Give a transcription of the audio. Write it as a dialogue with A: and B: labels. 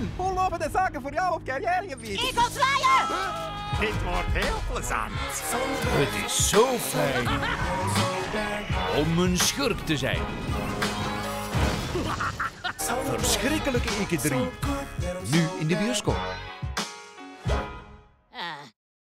A: Sven, hoe lopen de zaken voor jou op carrièregebied?
B: Ik wil zwaaien!
C: Dit wordt heel plezant.
D: Het is zo fijn om een schurk te zijn. Verschrikkelijke Ikke 3. Nu in de bioscoop.